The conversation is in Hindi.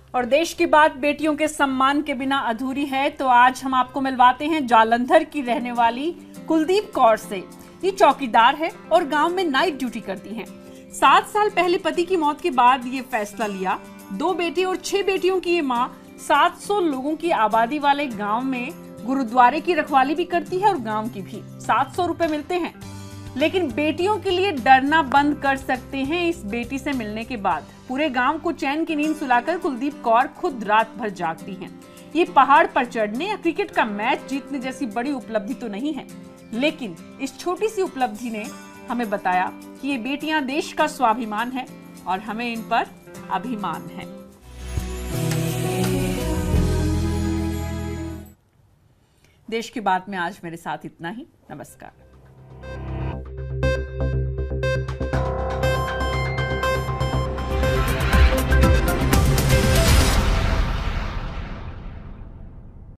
और देश की बात बेटियों के सम्मान के बिना अधूरी है, तो आज हम आपको मिलवाते हैं जालंधर की रहने वाली कुलदीप कौर से। ये चौकीदार है और गांव में नाइट ड्यूटी करती हैं। 7 साल पहले पति की मौत के बाद ये फैसला लिया। 2 बेटे और 6 बेटियों की ये माँ 700 लोगों की आबादी वाले गांव में गुरुद्वारे की रखवाली भी करती है और गांव की भी। 700 रुपए मिलते हैं, लेकिन बेटियों के लिए डरना बंद कर सकते हैं इस बेटी से मिलने के बाद। पूरे गांव को चैन की नींद सुलाकर कुलदीप कौर खुद रात भर जागती हैं। ये पहाड़ पर चढ़ने या क्रिकेट का मैच जीतने जैसी बड़ी उपलब्धि तो नहीं है, लेकिन इस छोटी सी उपलब्धि ने हमें बताया कि ये बेटियां देश का स्वाभिमान है और हमें इन पर अभिमान है। देश की बात में आज मेरे साथ इतना ही। नमस्कार।